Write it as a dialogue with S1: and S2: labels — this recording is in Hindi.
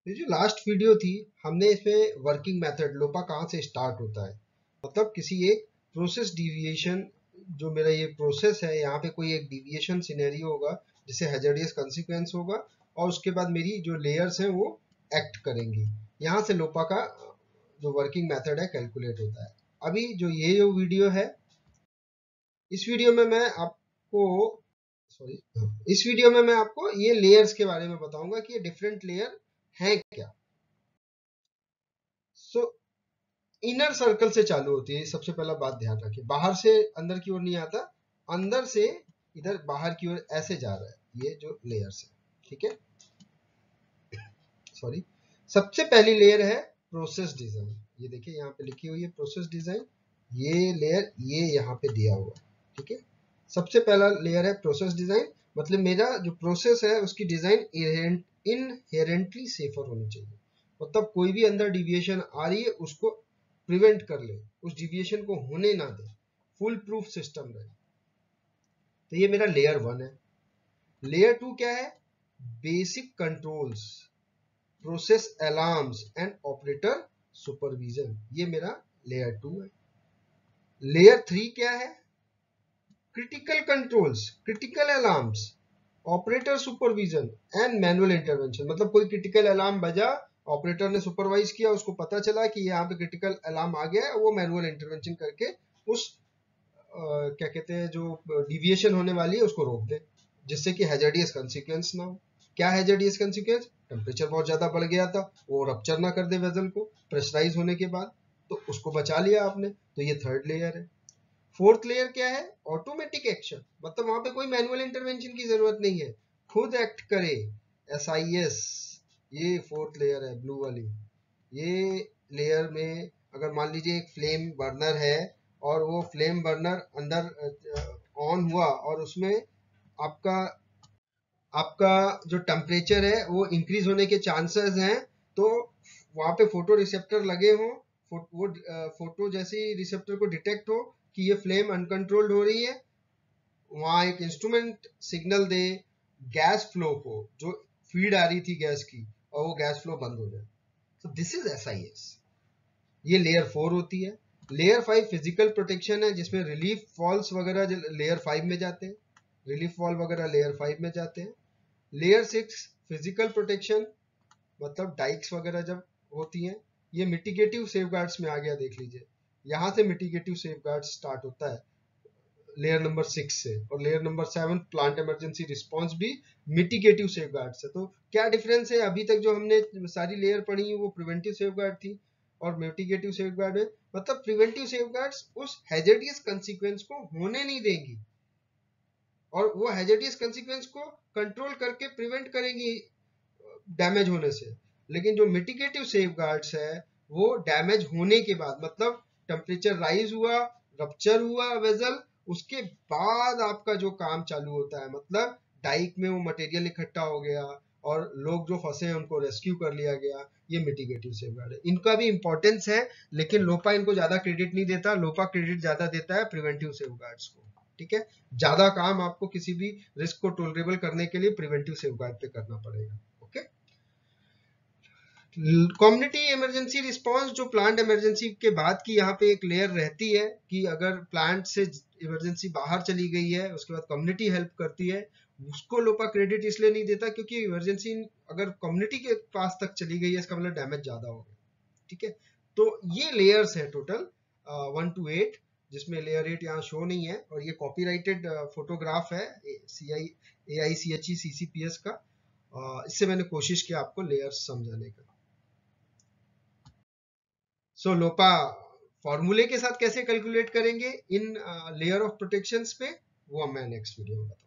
S1: ये जो लास्ट वीडियो थी, हमने इसमें वर्किंग मेथड लोपा कहाँ से स्टार्ट होता है, मतलब किसी एक प्रोसेस डिविएशन, जो मेरा ये प्रोसेस है यहाँ पे कोई एक डिविएशन सिनेरियो होगा जिससे हैजर्डियस कंसिक्वेंस होगा, और उसके बाद मेरी जो लेयर्स हैं वो एक्ट करेंगी। यहाँ से लोपा का जो वर्किंग मेथड है कैलकुलेट होता है। अभी जो वीडियो है, इस वीडियो में मैं आपको सॉरी इस वीडियो में मैं आपको ये लेयर्स के बारे में बताऊंगा कि ये डिफरेंट लेयर हैं क्या। सो इनर सर्कल से चालू होती है, सबसे पहला बात ध्यान रखिए, बाहर से अंदर की ओर नहीं आता, अंदर से इधर बाहर की ओर ऐसे जा रहा है ये जो लेयर्स है। ठीक है, सॉरी, सबसे पहली लेयर है प्रोसेस डिजाइन। ये देखिए यहाँ पे लिखी हुई है प्रोसेस डिजाइन, ये लेयर ये यहाँ पे दिया हुआ है। ठीक है, सबसे पहला लेयर है प्रोसेस डिजाइन, मतलब मेरा जो प्रोसेस है उसकी डिजाइन इनहेरेंटली सेफर होनी चाहिए, मतलब कोई भी अंदर डिविएशन आ रही है उसको प्रिवेंट कर ले, उस डिविएशन को होने ना दे, फुल प्रूफ सिस्टम रहे। तो ये मेरा लेयर 1 है। लेयर 2 क्या है? Basic controls, process alarms and operator supervision, ये मेरा लेयर 2 है। लेयर 3 क्या है? Critical controls, critical alarms, operator supervision and manual intervention, मतलब कोई क्रिटिकल अलार्म बजा, ऑपरेटर ने सुपरवाइज किया, उसको पता चला कि यहाँ पे क्रिटिकल अलार्म आ गया है, वो मैनुअल इंटरवेंशन करके उस क्या कहते हैं जो डिविएशन होने वाली है उसको रोक दे, जिससे कि हैजर्डियस कंसिक्वेंस ना हो। क्या हैजर्डियस कंसिक्वेंस? टेम्परेचर बहुत ज्यादा बढ़ गया था, वो रप्चर ना कर दे वेसल को प्रेशराइज होने के बाद, तो उसको बचा लिया आपने। तो ये थर्ड लेयर है। फोर्थ लेयर क्या है? ऑटोमेटिक एक्शन, मतलब वहां पे कोई मैनुअल इंटरवेंशन की जरूरत नहीं है, खुद एक्ट करे, SIS, ये फोर्थ लेयर है ब्लू वाली। ये लेयर में अगर मान लीजिए एक फ्लेम बर्नर है और वो फ्लेम बर्नर अंदर ऑन हुआ और उसमें आपका आपका जो टेम्परेचर है वो इंक्रीज होने के चांसेस हैं, तो वहां पे फोटो रिसेप्टर लगे हों, वो फोटो जैसे ही रिसेप्टर को डिटेक्ट हो कि ये फ्लेम अनकंट्रोल्ड हो रही है, वहां एक इंस्ट्रूमेंट सिग्नल दे गैस फ्लो को, जो फीड आ रही थी गैस की, और वो गैस फ्लो बंद हो जाए। तो दिस इज SIS। ये लेयर 4 होती है। लेयर 5 फिजिकल प्रोटेक्शन है, जिसमें रिलीफ वॉल्स वगैरह लेयर 5 में जाते हैं, रिलीफ वॉल वगैरह लेयर 5 में जाते हैं। लेयर 6 फिजिकल प्रोटेक्शन, मतलब डाइक्स वगैरह जब होती हैं, ये मिटिगेटिव सेफगार्ड्स में आ गया, देख लीजिए यहां से मिटिगेटिव सेफगार्ड स्टार्ट होता है लेयर नंबर 6 से, और layer number 7 plant emergency response भी मिटिगेटिव सेफगार्ड है। तो क्या डिफरेंस है? अभी तक जो हमने सारी लेयर पढ़ी वो प्रिवेंटिव सेफगार्ड थी, और मिटिगेटिव सेफगार्ड है, मतलब प्रिवेंटिव सेफगार्ड्स उस हैजर्डियस कंसीक्वेंस को होने नहीं देंगी, और वो हैजर्डियस कंसीक्वेंस को कंट्रोल करके प्रिवेंट करेंगी डैमेज होने से। लेकिन जो मिटिगेटिव सेफगार्ड्स है वो डैमेज होने के बाद, मतलब टेम्परेचर राइज हुआ, रप्चर हुआ वेजल, उसके बाद आपका जो काम चालू होता है, मतलब डाइक में वो मटेरियल इकट्ठा हो गया और लोग जो फंसे हैं उनको रेस्क्यू कर लिया गया, ये मिटिगेटिव सेफगार्ड है। इनका भी इंपॉर्टेंस है, लेकिन लोपा इनको ज्यादा क्रेडिट नहीं देता, लोपा क्रेडिट ज्यादा देता है प्रिवेंटिव सेफगार्ड्स को। ठीक है, ज्यादा काम आपको किसी भी रिस्क को टोलरेबल करने के लिए प्रिवेंटिव सेफगार्ड पे करना पड़ेगा। ओके, कम्युनिटी इमरजेंसी रिस्पांस, जो प्लांट इमरजेंसी के बाद की यहाँ पे एक लेयर रहती है कि अगर प्लांट से इमरजेंसी बाहर चली गई है उसके बाद कम्युनिटी हेल्प करती है, उसको लोपा क्रेडिट इसलिए नहीं देता क्योंकि इमरजेंसी अगर कम्युनिटी के पास तक चली गई है इसका मतलब डैमेज ज्यादा हो गया। ठीक है, तो ये लेयर्स है टोटल 1 to 8, जिसमें लेयर 8 यहाँ शो नहीं है, और ये कॉपीराइटेड फोटोग्राफ है AICHE-CCPS का। इससे मैंने कोशिश की आपको लेयर्स समझाने का। सो लोपा फॉर्मूले के साथ कैसे कैलकुलेट करेंगे इन लेयर ऑफ प्रोटेक्शंस पे, वो मैं नेक्स्ट वीडियो में बताऊंगा।